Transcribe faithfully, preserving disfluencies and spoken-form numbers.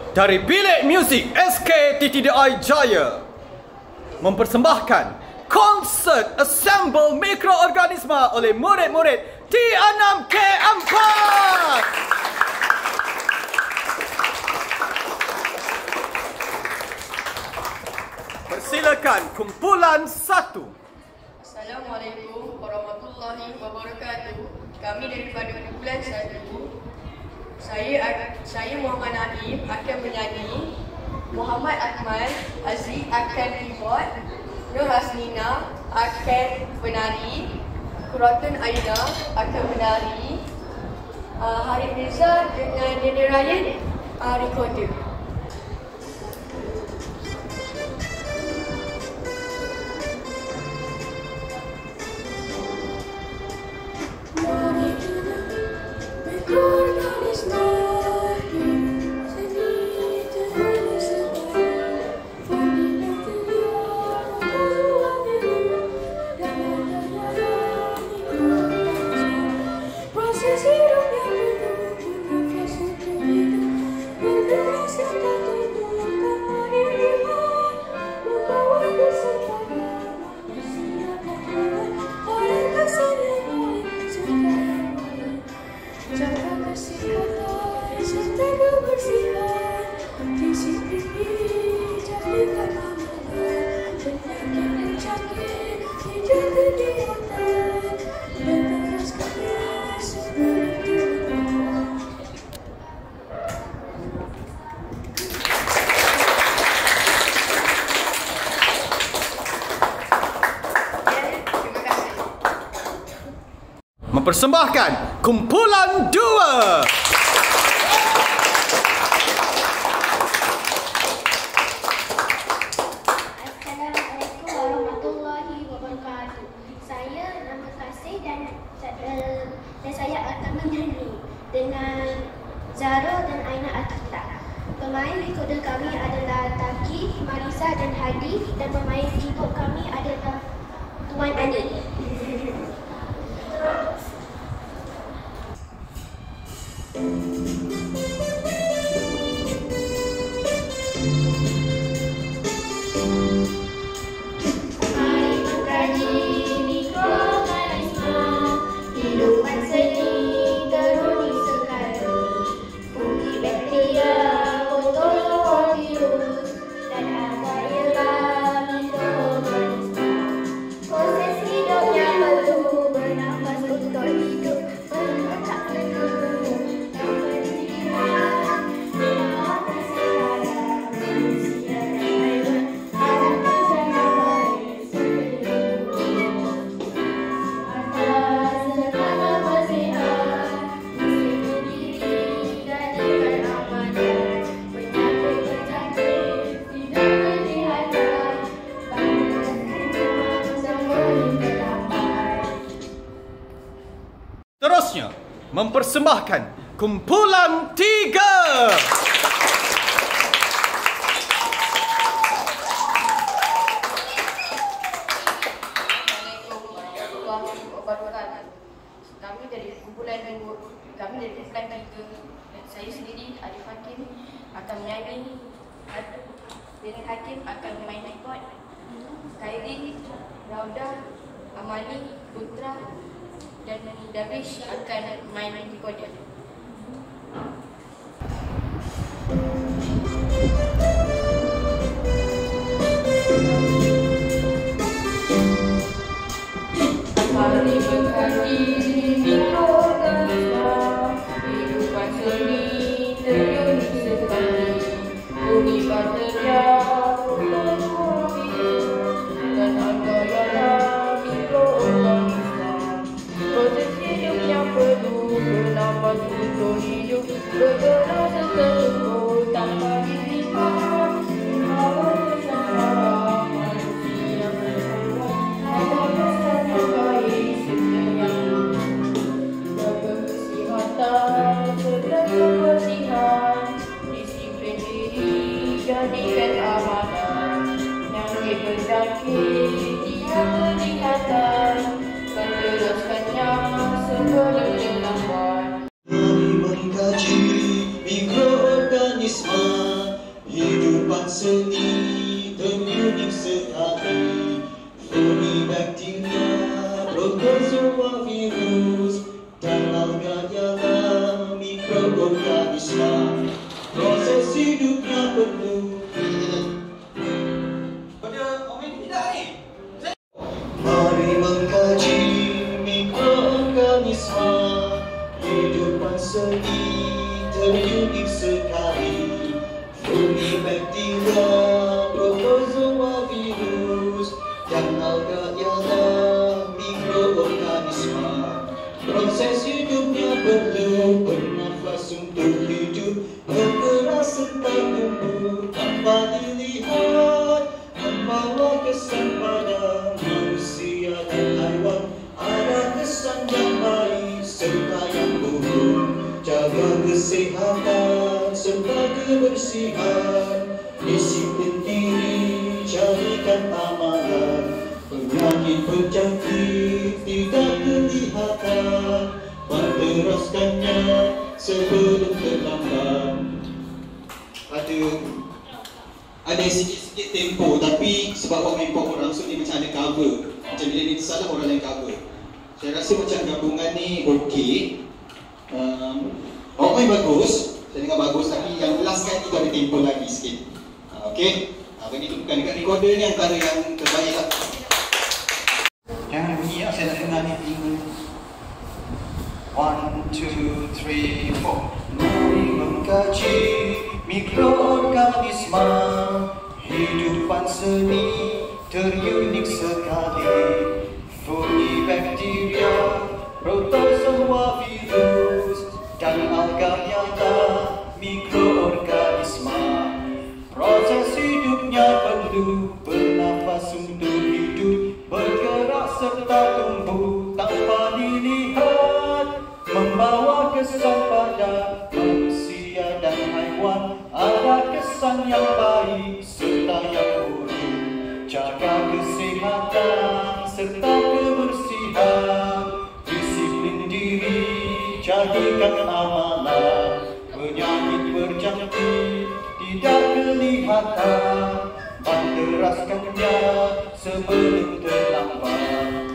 dari Bilik Muzik S K T T D I Jaya mempersembahkan konsert Assemble Mikroorganisma oleh murid-murid T enam K empat. Persilakan kumpulan satu. Assalamualaikum warahmatullahi wabarakatuh. Kami daripada kumpulan satu. Saya saya Muhammad Naim akan menyanyi, Muhammad Akmal Aziz akan keyboard, Nur Hasnina akan menari, Kuratun Aina akan menari, uh, Harif Mirza dengan Dede Ryan uh, recorder. Mempersembahkan kumpulan dua. Assalamualaikum warahmatullahi wabarakatuh. Saya nama Kasih dan, dan saya akan menyanyi dengan Zara dan Aina Akita. Pemain recorder kami adalah Taki, Marisa dan Hadi, dan pemain keyboard kami adalah Tuan Ani. Terusnya mempersembahkan kumpulan tiga. Assalamualaikum warahmatullahi wabarakatuh. Kami dari kumpulan kami dari kumpulan tiga. Saya sendiri Arif Hakim akan menyanyi, Dede Hakim akan main keyboard, Khairi, Rauda, Amani, Putra dan Darwish akan main recorder. Hari berhari mikroorganisma, kehidupan seni terjun sekali, bumi bakteria, dan anda ialah mikroorganisma. Proses hidup yang perlu bernafas untuk hidup, bergerak serta tumbuh tanpa dilihat. Hawa bersama manusia bersama, ada pesan yang baik serta yang jaga kesihatan serta kebersihan, disiplin diri jadikan amanah, nyamuk berjangkit dia kelihatan, menjelaskannya sebelum terlambat. Mari mengkaji mikroorganisma. perlu. Pada komen tidak ni. Mari mengkaji mikroorganisme, hidupan seni terunik sekali. Fungi, bakteria, protozoa, virus dan alga ialah mikroorganisme. Proses hidupnya perlu bernafas untuk hidup, bergerak serta tumbuh tanpa dilihat, membawa kesan pada manusia dan haiwan. Ada kesan yang baik serta yang buruk. Jaga kesihatan serta kebersihan, disiplin diri, carikan amalan. Penyakit berjangkit tidak kelihatan, panteraskannya sebelum terlambat. Ada ada sikit-sikit tempo, tapi sebab orang import orang, so dia macam ada cover. Macam bila ni tersalah orang lain cover. Saya rasa macam gabungan ni okey. Um, orang main bagus, saya dengar bagus, tapi yang last kali tu ada tempo lagi sikit. Uh, okey. Uh, bagi tu bukan dekat recorder ni antara yang terbaik lah. Jangan bunyi lah, saya nak dengar ni. One, two, three, four. Mari mengkaji mikroorganisme, hidupan seni terunik sekali. Fungi, bakteria, protozoa, virus dan alga ialah mikroorganisme. Proses hidupnya perlu bernafas untuk hidup, bergerak serta tumbuh tanpa dilihat, membawa kesan pada manusia dan haiwan. Ada kesan yang baik serta yang buruk. Jaga kesihatan serta kebersihan, disiplin diri, jadikan amalan. Penyakit berjangkit tidak kelihatan, panteraskannya sebelum terlambat.